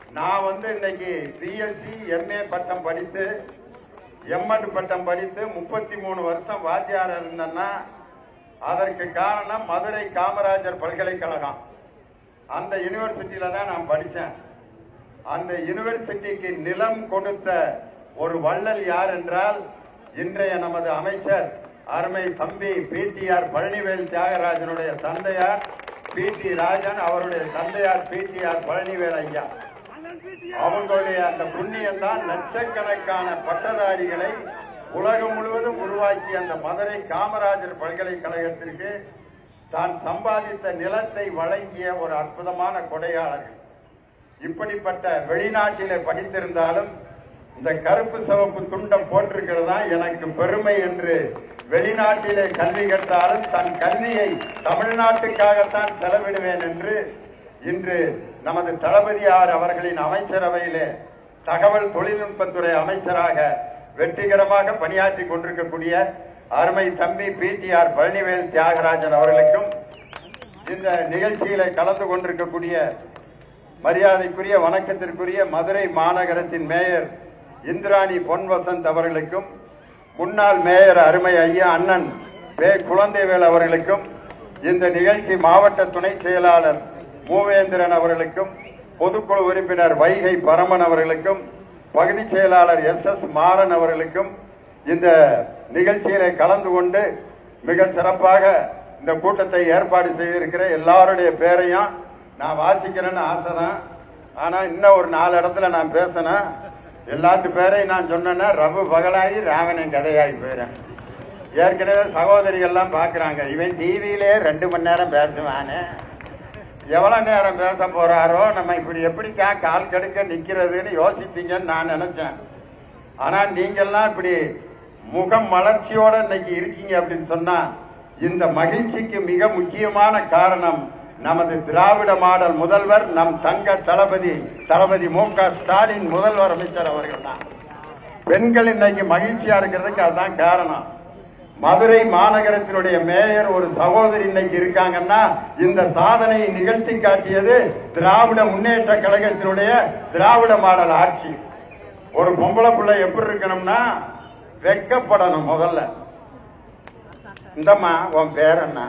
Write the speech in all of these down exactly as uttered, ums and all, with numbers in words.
நான் வந்து இன்னைக்கு பிஎஸ்சி எம்ஏ பட்டம் படித்து எம்எட் பட்டம் படித்து முப்பத்தி மூணு வருஷம் வாத்தியார் இருந்தேன்னா அதற்கு காரணம் மதுரை காமராஜர் பல்கலைக்கழகம். அந்த யூனிவர்சிட்டியில தான் நான் படித்தேன். அந்த யூனிவர்சிட்டிக்கு நிலம் கொடுத்த ஒரு வள்ளல் யார் என்றால் இன்றைய நமது அமைச்சர் அருமை தம்பி பிடிஆர் பழனிவேல் தியாகராஜனுடைய தந்தையார் பி டி ராஜன், அவருடைய தந்தையார் பிடிஆர் பழனிவேல் ஐயா. அவங்களுடைய அந்த புண்ணியம் தான் லட்சக்கணக்கான பட்டதாரிகளை உலகம் முழுவதும் உருவாக்கி அந்த மதுரை காமராஜர் பல்கலைக்கழகத்திற்கு தான் சம்பாதித்த நிலத்தை வழங்கிய ஒரு அற்புதமான கொடையாளர்கள். இப்படிப்பட்ட வெளிநாட்டிலே படித்திருந்தாலும் இந்த கருப்பு சிவப்பு துண்டம் போட்டிருக்கிறதா எனக்கு பெருமை என்று வெளிநாட்டிலே கல்வி கற்றாலும் தன் கல்வியை தமிழ்நாட்டுக்காகத்தான் செலவிடுவேன் என்று இன்று நமது தளபதியார் அவர்களின் அமைச்சரவையிலே தகவல் தொழில்நுட்பத்துறை அமைச்சராக வெற்றிகரமாக பணியாற்றி கொண்டிருக்கக்கூடிய அருமை தம்பி பிடிஆர் பழனிவேல் தியாகராஜன் அவர்களுக்கும் இந்த நிகழ்ச்சியில கலந்து கொண்டிருக்கக்கூடிய மரியாதைக்குரிய வணக்கத்திற்குரிய மதுரை மாநகரத்தின் மேயர் இந்திராணி பொன்வசந்த் அவர்களுக்கும் முன்னாள் மேயர் அருமை ஐயா அண்ணன் வே குழந்தைவேல் அவர்களுக்கும் இந்த நிகழ்ச்சி மாவட்ட துணை செயலாளர் மூவேந்திரன் அவர்களுக்கும் பொதுக்குழு உறுப்பினர் வைகை பரமன் அவர்களுக்கும் பகுதி செயலாளர் எஸ் எஸ் மாறன் அவர்களுக்கும் இந்த நிகழ்ச்சியில கலந்து கொண்டு மிக சிறப்பாக இந்த கூட்டத்தை ஏற்பாடு செய்திருக்கிற எல்லாருடைய பேரையும் நான் வாசிக்கிறேன்னு ஆசைதான். ஆனா இன்னும் ஒரு நாலு இடத்துல நான் பேசினேன். எல்லாத்து பேரையும் நான் சொன்னேன்னா ரகு பகலாகி ராவணன் கதையாகி போயிறேன். ஏற்கனவே சகோதரிகள்லாம் பாக்குறாங்க, இவன் டிவியிலே ரெண்டு மணி நேரம் பேசுவானே, எவ்வளவு நேரம் பேச போறாரோ, நம்ம இப்படி எப்படிக்கா கால் கெடுக்க நிக்கிறதுன்னு யோசிப்பீங்கன்னு நான் நினைச்சேன். ஆனா நீங்கெல்லாம் இப்படி முகம் மலர்ச்சியோட இன்னைக்கு இருக்கீங்க அப்படின்னு சொன்னா இந்த மகிழ்ச்சிக்கு மிக முக்கியமான காரணம் நமது திராவிட மாடல் முதல்வர் நம் தங்க தளபதி தளபதி மு க ஸ்டாலின் முதல்வர் அமைச்சர் அவர்கள் தான். பெண்கள் இன்னைக்கு மகிழ்ச்சியா இருக்கிறதுக்கு அதுதான் காரணம். மதுரை மாநகரத்தினுடைய மேயர் ஒரு சகோதரி இன்னைக்கு இருக்காங்கன்னா இந்த சாதனையை நிகழ்த்தி காட்டியது திராவிட முன்னேற்ற கழகத்தினுடைய திராவிட மாடல் ஆட்சி. ஒரு பொம்பளை பிள்ளை எப்படி இருக்கணும்னா வெக்கப்படணும். முதல்ல இந்தம்மா உன் பேர் என்ன,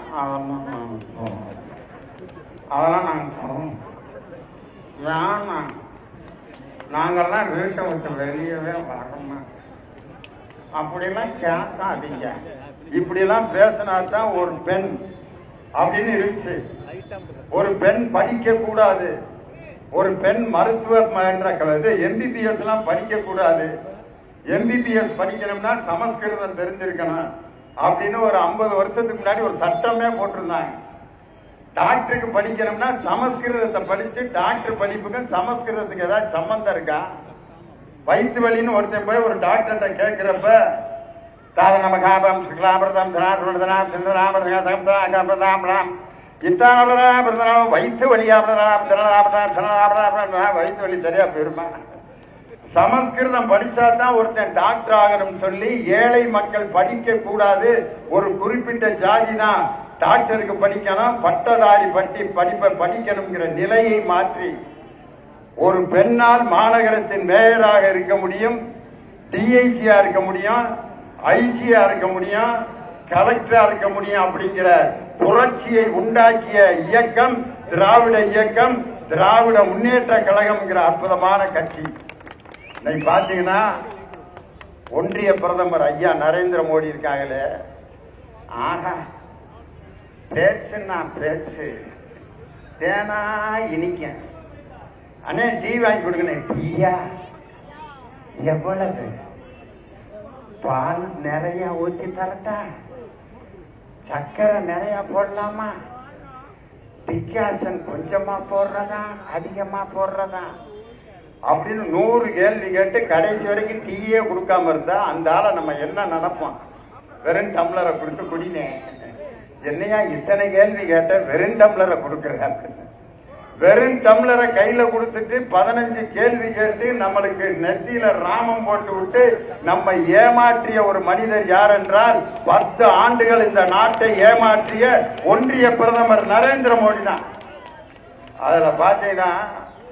அதெல்லாம் நாங்க வேணாம், நாங்கெல்லாம் வீட்டை விட்டு வெளியவே வரணும் அப்படிலாம் கேட்காதீங்க. இப்படிலாம் பேசினாதான் ஒரு பெண் அப்படின்னு இருந்துச்சு. ஒரு பெண் படிக்க கூடாது, ஒரு பெண் மருத்துவம் என்ற எம்பிபிஎஸ் எல்லாம் படிக்க கூடாது, எம்பிபிஎஸ் படிக்கணும்னா சமஸ்கிருதம் தெரிஞ்சிருக்கணும் அப்படின்னு ஒரு ஐம்பது வருஷத்துக்கு முன்னாடி ஒரு சட்டமே போட்டிருந்தாங்க. டாக்டருக்கு படிக்கணும்னா சமஸ்கிருதத்தை படிச்சு டாக்டர் படிப்புக்கும் சமஸ்கிருதத்துக்கு ஏதாவது சம்பந்தம் இருக்கா? வயிற்று வலின்னு ஒருத்தன் போய் ஒரு டாக்டர்கிட்ட கேட்கிறப்ப தாத நம்ம காபம் சுக்லாபிரதம் தனாபிரதனாம் இத்தான வயிற்று வலியா வயிற்று வலி சரியா போயிருமா? சமஸ்கிருதம் படிச்சாதான் ஒருத்தன் டாக்டர் ஆகணும் சொல்லி ஏழை மக்கள் படிக்க கூடாது, ஒரு குறிப்பிட்ட ஜாதி தான் டாக்டருக்கு படிக்கணும், பட்டதாரி பட்டி படிப்பை படிக்கணுங்கிற நிலையை மாற்றி ஒரு பெண்ணால் மாநகரத்தின் மேயராக இருக்க முடியும், டிஐசியா இருக்க முடியும், ஐஜியா இருக்க முடியும், கலெக்டரா இருக்க முடியும் அப்படிங்கிற புரட்சியை உண்டாக்கிய இயக்கம் திராவிட இயக்கம், திராவிட முன்னேற்ற கழகம்ங்கிற அற்புதமான கட்சி. இன்னைக்கு பாத்தீங்கன்னா ஒன்றிய பிரதமர் ஐயா நரேந்திர மோடி இருக்காங்களே, ஆஹா பேச்சுன்னா பேச்சு தேனா இனிக்க. அண்ணே டீ வாங்கி கொடுக்கணும். டீயா எவ்வளவு? பால் நிறைய ஊத்தி தரட்டா? சக்கரை நிறைய போடலாமா? டிகாசன் கொஞ்சமா போடுறதா அதிகமா போடுறதா அப்படின்னு நூறு கேள்வி கேட்டு கடைசி வரைக்கும் டீயே கொடுக்காம இருந்தா அந்த ஆளை நம்ம என்ன நினைப்போம்? வெறும் டம்ளரை கொடுத்து குடினே, என்னையா இத்தனை கேள்வி கேட்ட வெறும் டம்ளரை கொடுக்குற? வெறும் டம்ளரை கையில கொடுத்துட்டு பதினஞ்சு கேள்வி கேட்டு நம்மளுக்கு நெத்தியில ராமம் போட்டு விட்டு நம்ம ஏமாற்றிய ஒரு மனிதர் யார் என்றால் பத்து ஆண்டுகள் இந்த நாட்டை ஏமாற்றிய ஒன்றிய பிரதமர் நரேந்திர மோடி தான். அதுல பாத்தீங்கன்னா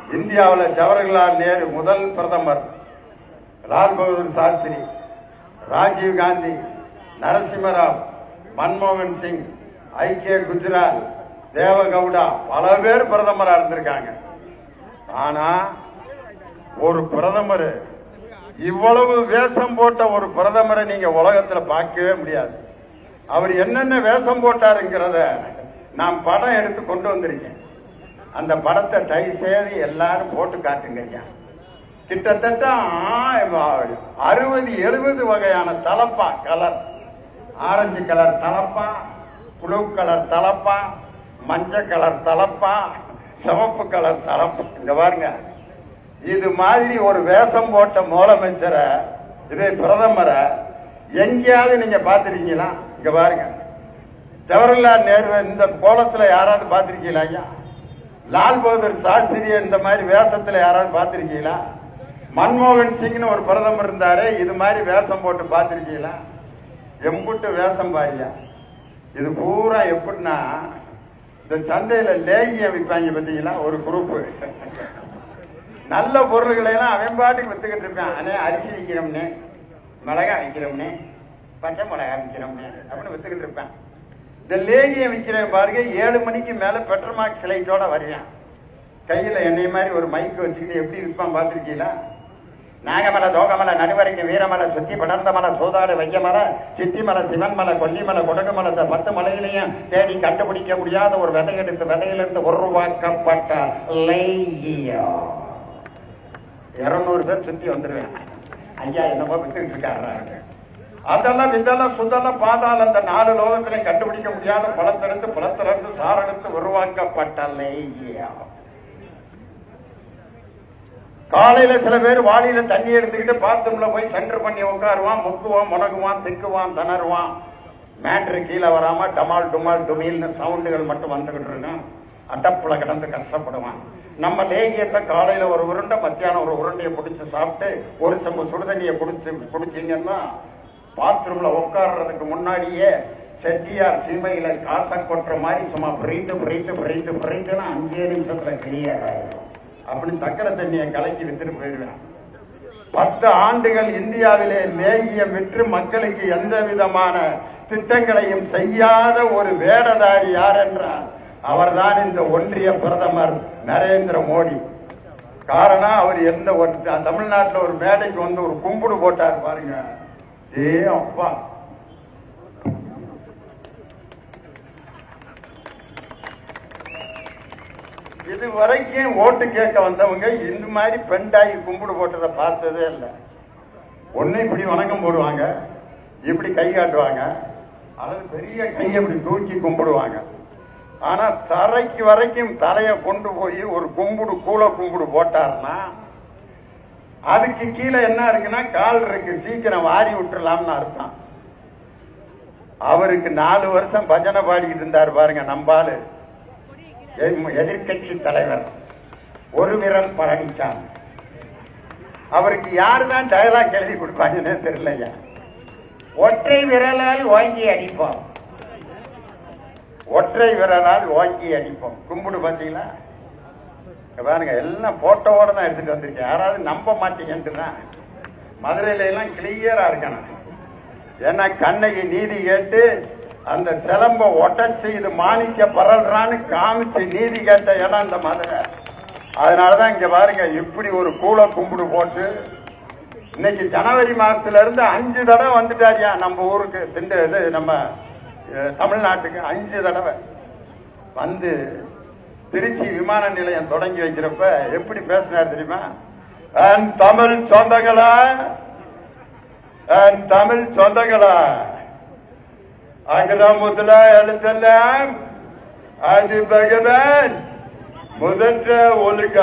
இந்தியாவில் ஜவஹர்லால் நேரு முதல் பிரதமர், லால் பகதூர் சாஸ்திரி, ராஜீவ் காந்தி, நரசிம்மராவ், மன்மோகன் சிங், ஐக்கிய குஜரால், தேவகவுடா, பல பேர் பிரதமரா இருந்திருக்காங்க. ஆனா ஒரு பிரதமர் இவ்வளவு வேஷம் போட்ட ஒரு பிரதமரை நீங்க உலகத்துல பார்க்கவே முடியாது. அவர் என்னென்ன வேஷம் போட்டாருங்கிறத நான் படம் எடுத்து கொண்டு வந்திருக்கேன். அந்த படத்தை தயவு செய்து எல்லாரும் போட்டு காட்டுங்க ஐயா. கிட்டத்தட்ட அறுபது எழுபது வகையான தலப்பா, கலர், ஆரஞ்சு கலர் தலப்பா, ப்ளூ கலர் தலப்பா, மஞ்சள் கலர் தலப்பா, சிவப்பு கலர் தலப்பா. இங்க பாருங்க, இது மாதிரி ஒரு வேஷம் போட்ட முதலமைச்சரை, இதே பிரதமரை எங்கேயாவது நீங்க பாத்திருக்கீங்களா? இங்க பாருங்க, ஜவஹர்லால் நேரு இந்த கோலத்துல யாராவது பாத்திருக்கீங்களா ஐயா? லால் பகதூர் சாஸ்திரிய இந்த மாதிரி வேஷத்துல யாராவது பாத்திருக்கீங்களா? மன்மோகன் சிங்னு ஒரு பிரதமர் இருந்தாரு, இது மாதிரி வேஷம் போட்டு பாத்திருக்கீங்களா? எம்புட்டு வேஷம் பாரியா. இது பூரா எப்படின்னா, இந்த சந்தையில லேகியம் விற்பாங்க பார்த்தீங்களா, ஒரு குரூப் நல்ல பொருள்களை எல்லாம் அவன் பாட்டுக்கு வித்துக்கிட்டு இருக்கான். அதே அரிசி விற்கிறோம்னு, மிளகா விற்கிறோம்னு, பச்சை மிளகா விற்கிறோம்னு அப்படின்னு வித்துக்கிட்டு இருப்பான். இந்த லேகியம் விற்கிற பாருங்க, ஏழு மணிக்கு மேல பெட்ரோமார்க் சிலைட்டோட வருவான். கையில என்னை மாதிரி ஒரு மைக்கு வச்சுக்கிட்டு எப்படி விற்பான் பார்த்திருக்கீங்களா? நாகமலை, தோகமலை, நடுவரைக்கு வீரமலை, சுத்தி படர்ந்த மலை, சோதாடு, வையமலை, சித்திமலை, சிவன்மலை, கொல்லிமலை, கொடகுமலை, இந்த பத்து மலையிலையும் தேடி கண்டுபிடிக்க முடியாத ஒரு விதை எடுத்து விதையிலிருந்து உருவாக்கப்பட்ட லேகியம். இருநூறு பேர் சுத்தி வந்துருவேன். ஐயா என்னமோ வித்துக்கிட்டு இருக்காரு. அதெல்லாம் இதெல்லாம் சுதெல்லாம் பாதாள அந்த நாலு லோகத்திலையும் கண்டுபிடிக்க முடியாத பழத்திலிருந்து பழத்திலிருந்து சாரெடுத்து உருவாக்கப்பட்ட லேகியம். காலையில சில பேர் வாளியில தண்ணி எடுத்துக்கிட்டு பாத்ரூம்ல போய் சென்டர் பண்ணி உட்காருவான், முக்குவான், முனகுவான், திக்குவான், திணறுவான். மேட்ரு கீழே வராம டமால் டுமால் டுமீல்னு சவுண்டுகள் மட்டும் வந்துகிட்டு இருக்கும். அடப்புல கிடந்து கஷ்டப்படுவான். நம்ம லேகியத்தை காலையில ஒரு உருண்டை, மத்தியானம் ஒரு உருண்டையை பிடிச்சு சாப்பிட்டு ஒரு செம்பு சுடுதண்ணியை குடிச்சு குடிச்சீங்கன்னா பாத்ரூம்ல உட்கார்றதுக்கு முன்னாடியே செட்டியார் சீமையில காசம் கொட்டுற மாதிரி சும்மா பிரித்து பிரித்து பிரித்து பிரித்துன்னா அஞ்சே நிமிஷத்துல கிளியர் ஆயிடும். அப்படி சக்கரை தண்ணியை கலக்கி வித்துட்டு போயிடுவேன். பத்து ஆண்டுகள் இந்தியாவிலே லேகியம் விற்று மக்களுக்கு எந்த விதமான திட்டங்களையும் செய்யாத ஒரு வேடதாரி யார் என்றால் அவர்தான் இந்த ஒன்றிய பிரதமர் நரேந்திர மோடி. காரணம், அவர் எந்த ஒரு தமிழ்நாட்டில் ஒரு மேடைக்கு வந்து ஒரு கும்பிடு போட்டார் பாருங்க. ஏ அப்பா, இது வரைக்கும் ஓட்டு கேட்க வந்தவங்க இந்த மாதிரி பெண்டாகி கும்பிடு போட்டதை பார்த்ததே இல்லை. ஒன்னு இப்படி வணக்கம் போடுவாங்க, இப்படி கை காட்டுவாங்க, அல்லது பெரிய கையை இப்படி தூக்கி கும்பிடுவாங்க. ஆனா தரைக்கு வரைக்கும் தரைய கொண்டு போய் ஒரு கும்பிடு கூல கும்பிடு போட்டாருன்னா அதுக்கு கீழே என்ன இருக்குன்னா கால் இருக்கு, சீக்கிரம் வாரி விட்டுலாம்னு அர்த்தம். அவருக்கு நாலு வருஷம் பஜனை பாடிக்கிட்டு இருந்தார் பாருங்க நம்பாலு, எதிர்கட்சி தலைவர் ஒரு விரல் பழனிசாமி. அவருக்கு யாருதான் டயலாக் எழுதி கொடுப்பாங்கன்னு தெரியலையா. ஒற்றை விரலால் வாங்கி அடிப்போம், ஒற்றை விரலால் வாங்கி அடிப்போம். கும்பிடு பாத்தீங்களா பாருங்க, எல்லாம் போட்டோவோட தான் எடுத்துட்டு வந்திருக்கேன். யாராவது நம்ப மாட்டீங்கன்னா மதுரையில எல்லாம் கிளியரா இருக்கணும். ஏன்னா கண்ணகி நீதி கேட்டு அந்த சிலம்ப ஒட்டச்சு இது மாணிக்க பரல்றான்னு காமிச்சு நீதி கேட்ட இடம் இந்த மதுரை. அதனாலதான் இங்க பாருங்க இப்படி ஒரு கூல கும்பிடு போட்டு இன்னைக்கு ஜனவரி மாசத்துல இருந்து அஞ்சு தடவை வந்துட்டாரியா நம்ம ஊருக்கு, திண்டு இது நம்ம தமிழ்நாட்டுக்கு அஞ்சு தடவை வந்து திருச்சி விமான நிலையம் தொடங்கி வைக்கிறப்ப எப்படி பேசினார் தெரியுமா? தமிழ் சொந்தங்களா, தமிழ் சொந்தங்களா, அங்கதான் முதலா எழுத்தெல்லாம் அது பகவான் முதற்ற ஒழுக்க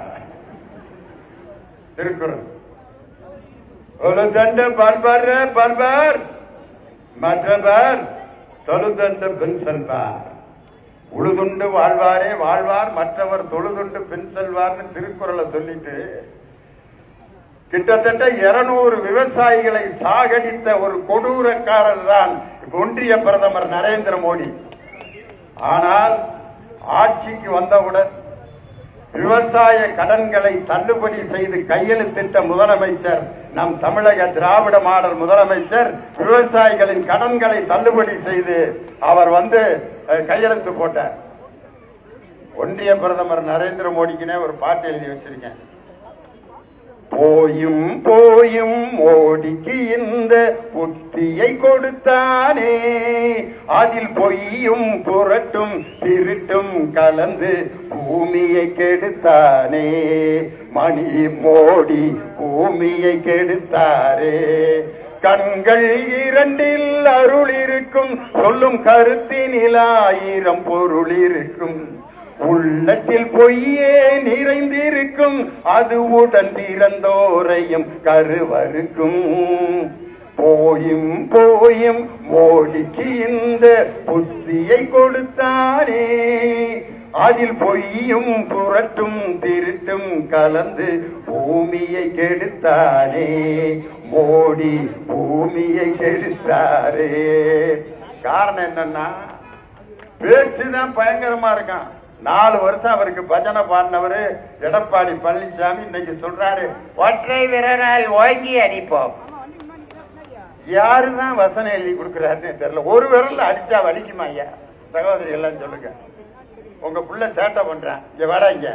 திருக்குறள். ஒரு தண்டு பல்பார் பல்பார் மற்றவர் தொழுதண்டு பின் செல்வார். உழுதுண்டு வாழ்வாரே வாழ்வார், மற்றவர் தொழுதுண்டு பின் செல்வார்னு திருக்குறளை சொல்லிட்டு கிட்டத்தட்ட இருநூறு விவசாயிகளை சாகடித்த ஒரு கொடூரக்காரர் தான் ஒன்றிய பிரதமர் நரேந்திர மோடி. ஆனால் ஆட்சிக்கு வந்தவுடன் விவசாய கடன்களை தள்ளுபடி செய்து கையெழுத்திட்ட முதலமைச்சர் நம் தமிழக திராவிட மாடல் முதலமைச்சர். விவசாயிகளின் கடன்களை தள்ளுபடி செய்து அவர் வந்து கையெழுத்து போட்டார். ஒன்றிய பிரதமர் நரேந்திர மோடிக்குனே ஒரு பாட்டு எழுதி வச்சிருக்கேன். போயும் போயும் மோடிக்கு இந்த புத்தியை கொடுத்தானே, அதில் பொய்யும் புரட்டும் திருட்டும் கலந்து பூமியை கெடுத்தானே. மணி மோடி பூமியை கெடுத்தாரே. கண்கள் இரண்டில் அருள் இருக்கும், சொல்லும் கருத்தினில் ஆயிரம் பொருள் இருக்கும். உள்ளத்தில் பொய்யே நிறைந்திருக்கும், அது உடன் பிறந்தோரையும் கருவருக்கும். போயும் போயும் மோடிக்கு இந்த புத்தியை கொடுத்தானே, அதில் பொய்யும் புரட்டும் திருட்டும் கலந்து பூமியை கெடுத்தானே. மோடி பூமியை கெடுத்தாரே. காரணம் என்னன்னா, பேச்சுதான் பயங்கரமா இருக்கான். நாலு வருஷம் அவருக்கு பஜனை பாடினவரு எடப்பாடி பழனிசாமி இன்னைக்கு சொல்றாரு, ஒற்றை விரலால் ஓங்கி அடிப்போம். யாருதான் வசனம் எழுதி கொடுக்கிறாருன்னு தெரியல. ஒரு விரல் அடிச்சா வலிக்குமா ஐயா? சகோதரி எல்லாம் சொல்லுங்க. உங்க புள்ள சேட்டை பண்றான், இங்க வர இங்க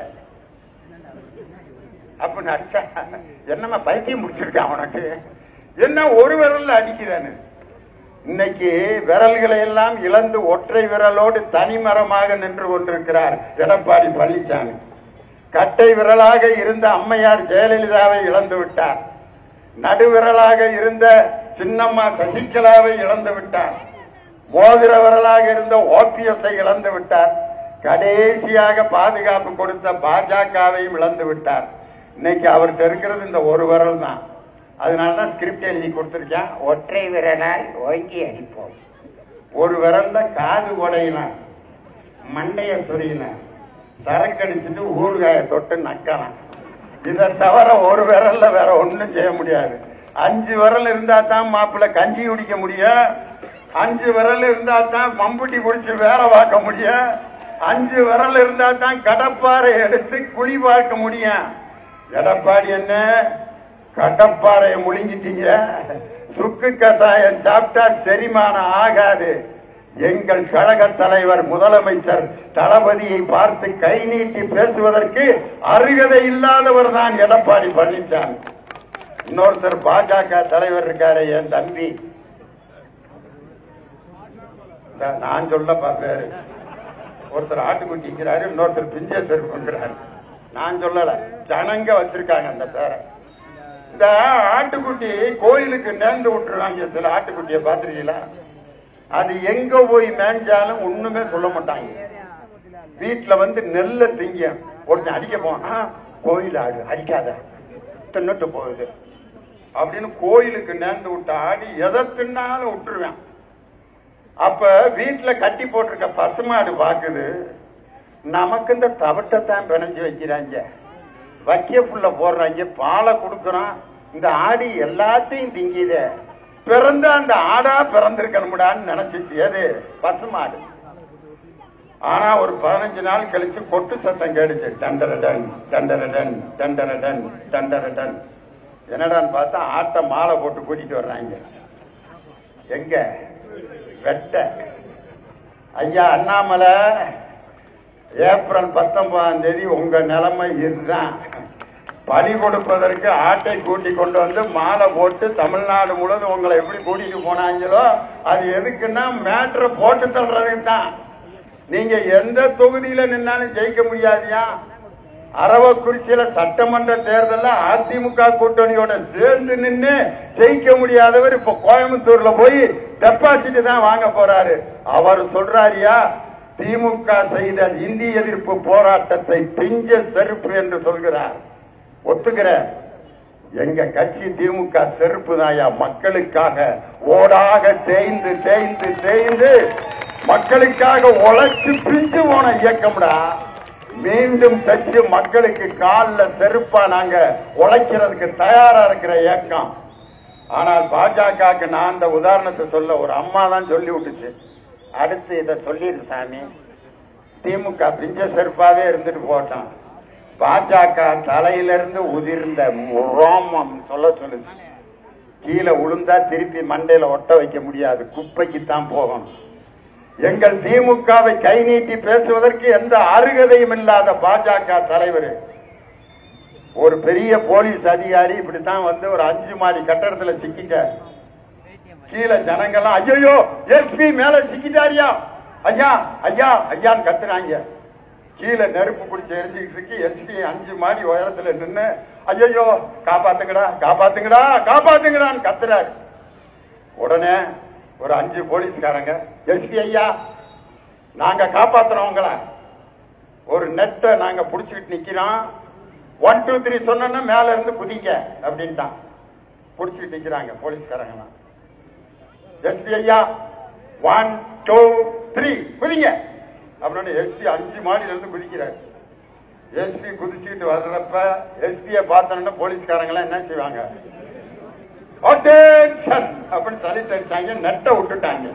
அப்படின்னு அடிச்சா என்னமா பைத்தியம் முடிச்சிருக்கான் உனக்கு? என்ன ஒரு விரல்ல அடிக்கிறான்னு? இன்னைக்கு விரல்களை எல்லாம் இழந்து ஒற்றை விரலோடு தனிமரமாக நின்று கொண்டிருக்கிறார் எடப்பாடி பழனிசாமி. கட்டை விரலாக இருந்த அம்மையார் ஜெயலலிதாவை இழந்து விட்டார். நடுவிரலாக இருந்த சின்னம்மா சசிகலாவை இழந்து விட்டார். மோதிர விரலாக இருந்த ஓபிஎஸ்ஐ இழந்து விட்டார். கடைசியாக பாதுகாப்பு கொடுத்த பாஜகவையும் இழந்து விட்டார். இன்னைக்கு அவர்கிட்ட இருக்கிறது இந்த ஒரு விரல் தான். அதனாலதான் ஸ்கிரிப்ட் எழுதி கொடுத்திருக்கேன், ஒற்றை விரலால் ஓங்கி அடிப்போம். ஒரு விரல்ல காது உடையலாம், மண்டைய சொரியலாம், சரக்கடிச்சுட்டு ஊறுகாய தொட்டு நக்கலாம். இதை தவிர ஒரு விரல்ல வேற ஒன்னும் செய்ய முடியாது. அஞ்சு விரல் இருந்தா தான் மாப்பிள்ள கஞ்சி குடிக்க முடியும். அஞ்சு விரல் இருந்தா தான் மம்புட்டி குடிச்சு வேலை பார்க்க முடியும். அஞ்சு விரல் இருந்தா தான் கடப்பாறை எடுத்து குழி பார்க்க முடியும். எடப்பாடி என்ன கடப்பாறையை முழுங்கிட்டீங்க, சுக்கு கசாயம் சாப்பிட்டா செரிமானம் ஆகாது. எங்கள் கழக தலைவர் முதலமைச்சர் தளபதியை பார்த்து கை நீட்டி பேசுவதற்கு அருகதை இல்லாதவர் தான் எடப்பாடி பழனிசாமி. இன்னொருத்தர் பாஜக தலைவர் இருக்காரு, என் தம்பி, நான் சொல்ல பாப்பாரு. ஒருத்தர் ஆட்டுக்குட்டிங்கிறாரு, இன்னொருத்தர் பிஞ்சேஸ்வர் பண்றாரு. நான் சொல்லல, ஜனங்க வச்சிருக்காங்க அந்த பேரை. இந்த ஆட்டுக்குட்டி கோயிலுக்கு நேர்ந்து விட்டுருவாங்க. சில ஆட்டுக்குட்டியை பாத்துருக்கீங்களா? அது எங்க போய் மேஞ்சாலும் ஒண்ணுமே சொல்ல மாட்டாங்க. வீட்டுல வந்து நெல்ல திங்க ஒருத்தன் அடிக்க போனா, கோயில் ஆடு அடிக்காத தின்னுட்டு போகுது அப்படின்னு கோயிலுக்கு நேர்ந்து விட்ட ஆடி எதை தின்னாலும் விட்டுருவேன். அப்ப வீட்டுல கட்டி போட்டிருக்க பசுமாடு பாக்குது, நமக்கு இந்த தவட்டத்தான் பிணைஞ்சு வைக்கிறாங்க, வக்கிய புள்ள போடுறாங்க, பாலை கொடுக்கறான், இந்த ஆடி எல்லாத்தையும் திங்கித, பிறந்த அந்த ஆடா பிறந்திருக்கணும்டான்னு நினைச்சிச்சு. எது? பசுமாடு. ஆனா ஒரு பதினஞ்சு நாள் கழிச்சு கொட்டு சத்தம் கேடுச்சு, டண்டரடன் டண்டரடன் டண்டரடன் டண்டரடன். என்னடான்னு பார்த்தா ஆட்டை மாலை போட்டு கூட்டிட்டு வர்றாங்க. எங்க? வெட்ட. ஐயா அண்ணாமலை, ஏப்ரல் பத்தொன்பதாம் தேதி உங்க நிலைமை இதுதான். பலி கொடுப்பதற்கு ஆட்டை கூட்டி கொண்டு வந்து மாலை போட்டு தமிழ்நாடு முழுவதும் உங்களை எப்படி கூட்டிட்டு போனாங்களோ அது எதுக்குன்னா மேட்ரை போட்டு தள்ளுறதுக்கு தான். நீங்க எந்த தொகுதியில நின்னாலும் ஜெயிக்க முடியாதியா. அரவக்குறிச்சியில சட்டமன்ற தேர்தலில் அதிமுக கூட்டணியோட சேர்ந்து நின்று ஜெயிக்க முடியாதவர் இப்ப கோயம்புத்தூர்ல போய் டெபாசிட் தான் வாங்க போறாரு. அவர் சொல்றாரியா, திமுக செய்த இந்தி எதிர்ப்பு போராட்டத்தை பிஞ்ச செருப்பு என்று சொல்கிறார். ஒத்துக்கிற எங்க கட்சி திமுக செருப்பு தாயா. மக்களுக்காக ஓடாக தேய்ந்து தேய்ந்து தேய்ந்து மக்களுக்காக உழைச்சு பிஞ்சு போன இயக்கம்டா. மீண்டும் தச்சு மக்களுக்கு காலில் செருப்பா நாங்க உழைக்கிறதுக்கு தயாரா இருக்கிற இயக்கம். ஆனால் பாஜகவுக்கு நான் அந்த உதாரணத்தை சொல்ல ஒரு அம்மா தான் சொல்லி விட்டுச்சு. அடுத்து இதை சொல்லிடு சாமி, திமுக பிஞ்ச செருப்பாவே இருந்துட்டு போட்டான், பாஜக தலையிலிருந்து உதிர்ந்த ரோமம் சொல்ல சொல்லுச்சு. கீழே உளுந்தா திருப்பி மண்டையில ஒட்ட வைக்க முடியாது, குப்பைக்கு தான் போகணும். எங்கள் திமுகவை கை நீட்டி பேசுவதற்கு எந்த அருகதையும் இல்லாத பாஜக தலைவர் ஒரு பெரிய போலீஸ் அதிகாரி இப்படித்தான் வந்து ஒரு அஞ்சு மாடி கட்டடத்துல சிக்கிட்டார். கீழே ஜனங்கள்லாம் ஐயோ எஸ்பி மேல சிக்கிட்டாரியா, ஐயா ஐயா ஐயான்னு கத்துறாங்க. கீழே நெருப்பு பிடிச்சி எரிஞ்சுக்கிட்டு இருக்கு. எஸ்பி அஞ்சு மாடி உயரத்துல நின்று ஐயோ காப்பாத்துங்கடா காப்பாத்துங்கடா காப்பாத்துங்கடான்னு கத்துறாரு. உடனே ஒரு அஞ்சு போலீஸ்காரங்க எஸ்பி ஐயா நாங்க காப்பாத்துறோங்கள, ஒரு நெட்டை நாங்க புடிச்சுக்கிட்டு நிக்கிறோம், ஒன் டூ த்ரீ சொன்னா மேல இருந்து குதிங்க அப்படின்ட்டான். புடிச்சுக்கிட்டு நிக்கிறாங்க போலீஸ்காரங்க. எஸ்பி ஐயா ஒன் டூ த்ரீ குதிங்க அப்படின்னு எஸ்பி அஞ்சு மாடியில இருந்து குதிக்கிறார். எஸ்பி குதிச்சுக்கிட்டு வர்றப்ப எஸ்பியை பார்த்தோன்னா போலீஸ்காரங்க எல்லாம் என்ன செய்வாங்க, அப்படின்னு சலிட்டு அடிச்சாங்க, நெட்டை விட்டுட்டாங்க.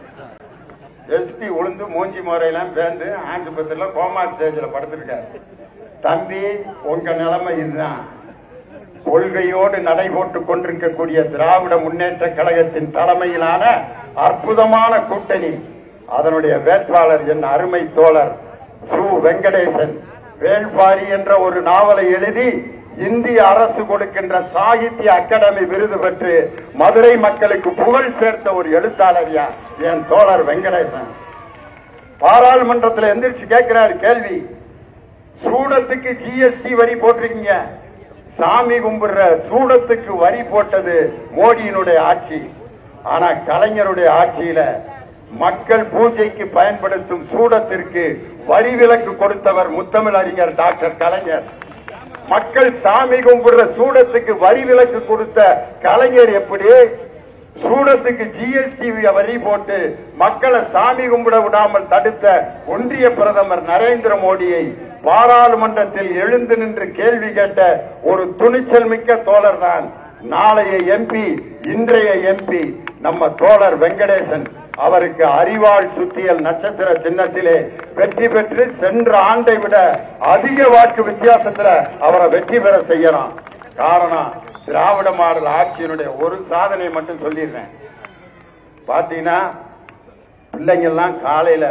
எஸ்பி உளுந்து மூஞ்சி முறையெல்லாம் பேர்ந்து ஆஸ்பத்திரியில கோமா ஸ்டேஜ்ல படுத்திருக்காரு. தம்பி உங்க நிலைமை இதுதான். கொள்கையோடு நடைபோட்டுக் கொண்டிருக்கக்கூடிய திராவிட முன்னேற்ற கழகத்தின் தலைமையிலான அற்புதமான கூட்டணி, அதனுடைய வேட்பாளர் என் அருமை தோழர் சு வெங்கடேசன் வேள்பாரி என்ற ஒரு நாவலை எழுதி இந்திய அரசு கொடுக்கின்ற சாகித்ய அகாடமி விருது பெற்று மதுரை மக்களுக்கு புகழ் சேர்த்த ஒரு எழுத்தாளரியா என் தோழர் வெங்கடேசன். பாராளுமன்றத்தில் எந்திரிச்சு கேட்கிறார் கேள்வி, சூடத்துக்கு ஜிஎஸ்டி வரி போட்டிருக்கீங்க, சாமி கும்பிடுற சூடத்துக்கு வரி போட்டது மோடியினுடைய ஆட்சி, ஆனா கலைஞருடைய ஆட்சியில மக்கள் பூஜைக்கு பயன்படுத்தும் சூடத்திற்கு வரி விலக்கு கொடுத்தவர் முத்தமிழ் அறிஞர் டாக்டர் கலைஞர். மக்கள் சாமி கும்பிடுற சூடத்துக்கு வரி விலக்கு கொடுத்த கலைஞர் எப்படி சூடத்துக்கு ஜிஎஸ்டி வரி போட்டு மக்களை சாமி கும்பிட விடாமல் தடுத்த ஒன்றிய பிரதமர் நரேந்திர மோடியை பாராளுமன்றத்தில் எழுந்து நின்று கேள்வி கேட்ட ஒரு துணிச்சல் மிக்க தோழர் தான் நாளைய எம்பி, இன்றைய எம்பி நம்ம தோழர் வெங்கடேசன். அவருக்கு அறிவாள் சுத்தியல் நட்சத்திர சின்னத்திலே வெற்றி பெற்று சென்ற ஆண்டை விட அதிக வாக்கு வித்தியாசத்துல அவரை வெற்றி பெற செய்யலாம். காரணம் திராவிட மாடல் ஆட்சியினுடைய ஒரு சாதனை மட்டும் சொல்லிடுறேன். பாத்தீங்கன்னா பிள்ளைங்க எல்லாம் காலையில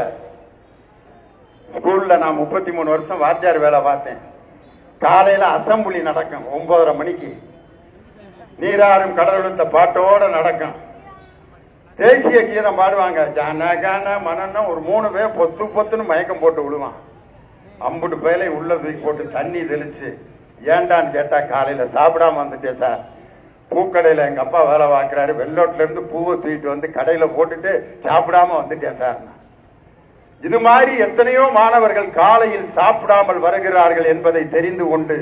ஸ்கூல்ல நான் முப்பத்தி மூணு வருஷம் வாத்தியார் வேலை பார்த்தேன். காலையில அசம்பிளி நடக்கும் ஒன்பதரை மணிக்கு, நீராறும் கடலெடுத்த பாட்டோட நடக்கும். தேசிய கீதம் பாடுவாங்க, ஜன கன மனன்னா ஒரு மூணு பேர் பொத்து பொத்துன்னு மயக்கம் போட்டு விடுவான். அம்புட்டு பேரை உள்ள தூக்கி போட்டு தண்ணி தெளிச்சு ஏண்டான்னு கேட்டா காலையில சாப்பிடாம வந்துட்டேன் சார், பூக்கடையில எங்க அப்பா வேலை பார்க்கிறாரு, வெள்ளோட்ல இருந்து பூவை தூக்கிட்டு வந்து கடையில போட்டுட்டு சாப்பிடாம வந்துட்டேன் சார். இது மாதிரி எத்தனையோ மாணவர்கள் காலையில் சாப்பிடாமல் வருகிறார்கள் என்பதை தெரிந்து கொண்டு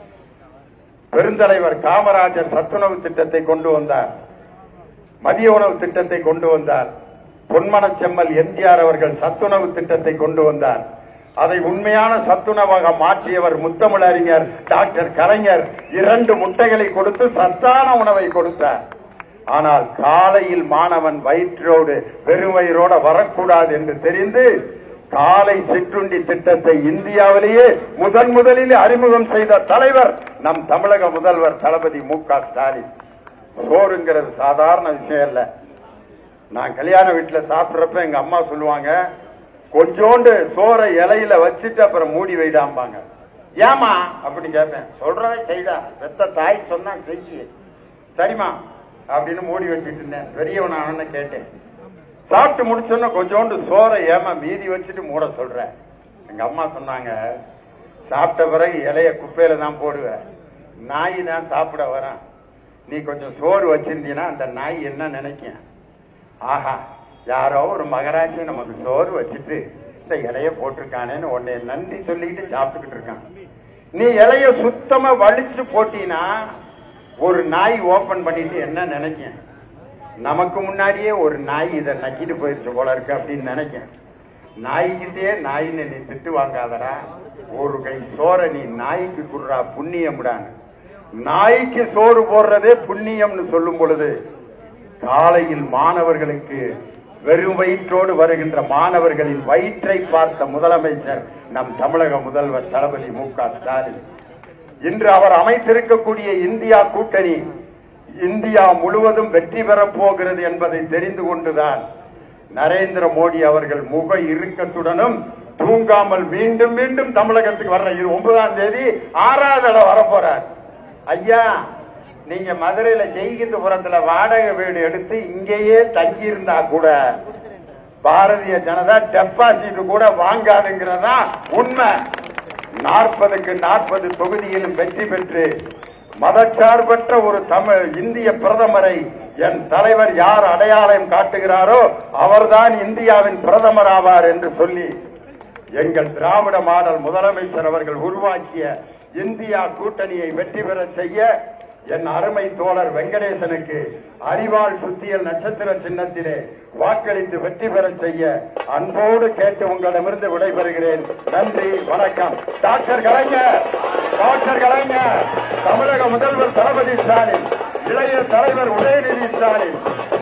பெருந்தலைவர் காமராஜர் சத்துணவு திட்டத்தை கொண்டு வந்தார், மதிய உணவு திட்டத்தை கொண்டு வந்தார். பொன்மன செம்மல் எம்ஜிஆர் அவர்கள் சத்துணவு திட்டத்தை கொண்டு வந்தார். அதை உண்மையான சத்துணவாக மாற்றியவர் முத்தமிழறிஞர் டாக்டர் கலைஞர் இரண்டு முட்டைகளை கொடுத்து சத்தான உணவை கொடுத்தார். ஆனால் காலையில் மாணவன் வயிற்றோடு வெறும் வயிறோட வரக்கூடாது என்று தெரிந்து காலை சிற்றுண்டி திட்டத்தை இந்தியாவிலேயே முதன் முதலில் அறிமுகம் செய்த தலைவர் நம் தமிழக முதல்வர் தளபதி மு க ஸ்டாலின். சோறுங்கிறது சாதாரண விஷயம் இல்ல. நான் கல்யாண வீட்டுல சாப்பிடுறப்ப எங்க அம்மா சொல்லுவாங்க, கொஞ்சோண்டு சோறை இலையில வச்சுட்டு அப்புறம் மூடி வைடாம்பாங்க. ஏமா அப்படின்னு கேட்பேன். சொல்றதை செய்டா, பெத்த தாய் சொன்னா செஞ்சு சரிமா அப்படின்னு மூடி வச்சுட்டு இருந்தேன். பெரியவனானு கேட்டேன். சாப்பிட்டு முடிச்சோன்னா கொஞ்சோண்டு சோறை ஏமா மீதி வச்சுட்டு மூட சொல்ற. எங்க அம்மா சொன்னாங்க, சாப்பிட்ட பிறகு இலைய குப்பையில தான் போடுவேன், நாய் தான் சாப்பிட வரேன், நீ கொஞ்சம் சோறு வச்சிருந்தீன்னா அந்த நாய் என்ன நினைக்கும், ஆஹா யாரோ ஒரு மகராட்சி நமக்கு சோறு வச்சுட்டு இந்த இலைய போட்டிருக்கானேன்னு உன்னை நன்றி சொல்லிட்டு சாப்பிட்டுக்கிட்டு இருக்கான். நீ இலைய சுத்தமா வலிச்சு போட்டீங்கன்னா ஒரு நாய் ஓபன் பண்ணிட்டு என்ன நினைக்கும், நமக்கு முன்னாடியே ஒரு நாய் இதை நக்கிட்டு போயிடுச்சு போல இருக்கு அப்படின்னு நினைக்கும். நாய்கிட்டே நாயின்னு நீ திட்டு வாங்காதடா, ஒரு கை சோற நீ நாய்க்கு குடுறா புண்ணியம்டான்னு. நாய்க்கு சோறு போடுறதே புண்ணியம்னு சொல்லும் பொழுது காலையில் மாணவர்களுக்கு வெறும் வயிற்றோடு வருகின்ற மாணவர்களின் வயிற்றை பார்த்த முதலமைச்சர் நம் தமிழக முதல்வர் தளபதி மு க ஸ்டாலின். இன்று அவர் அமைத்திருக்கக்கூடிய இந்தியா கூட்டணி இந்தியா முழுவதும் வெற்றி பெறப் போகிறது என்பதை தெரிந்து கொண்டுதான் நரேந்திர மோடி அவர்கள் முக இறுக்கத்துடனும் தூங்காமல் மீண்டும் மீண்டும் தமிழகத்துக்கு வர்ற ஒன்பதாம் தேதி ஆறாவது இடம் வரப்போறார். ஐயா, நீங்க மதுரையில ஜெய்கிந்தபுரத்துல வாடகை வீடு எடுத்து இங்கேயே தங்கி இருந்தா கூட பாரதிய ஜனதா டெபாசிட் கூட வாங்காதுங்கிறதா உண்மை. நாற்பதுக்கு நாற்பது தொகுதியிலும் வெற்றி பெற்று மதச்சார்பற்ற ஒரு தமிழ் இந்திய பிரதமரை என் தலைவர் யார் அடையாளம் காட்டுகிறாரோ அவர்தான் இந்தியாவின் பிரதமர் ஆவார் என்று சொல்லி எங்கள் திராவிட மாடல் முதலமைச்சர் அவர்கள் உருவாக்கிய இந்தியா கூட்டணியை வெற்றி பெற செய்ய என் அருமை தோழர் வெங்கடேசனுக்கு அறிவாள் சுத்தியல் நட்சத்திர சின்னத்திலே வாக்களித்து வெற்றி பெற செய்ய அன்போடு கேட்டு உங்களிடமிருந்து விடைபெறுகிறேன். நன்றி, வணக்கம். டாக்டர் கலைஞர், டாக்டர் கலைஞர், தமிழக முதல்வர் தளபதி ஸ்டாலின், இளைய தலைவர் உதயநிதி ஸ்டாலின்.